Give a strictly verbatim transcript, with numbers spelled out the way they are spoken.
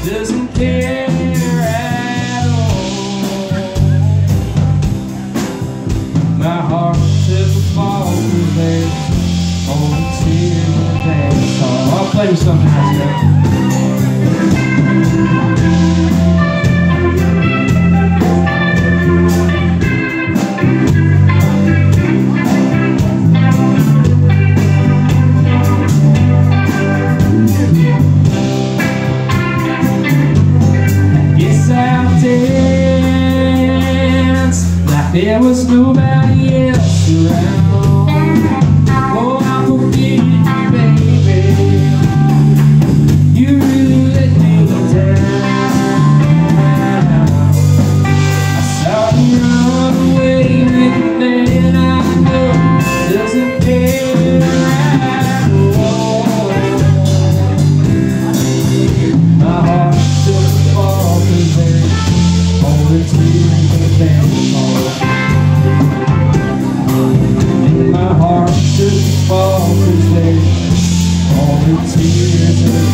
doesn't care at all. My heart took a fall through there, only tears in the dance hall. I'll play you something else, guys. There was nobody else around. Oh, I forget you, baby. You really let me down. I saw you run away with a man I know doesn't care at all. My heart took a fall through there, only tears in the dance hall. My heart took a fall through there, all the tears of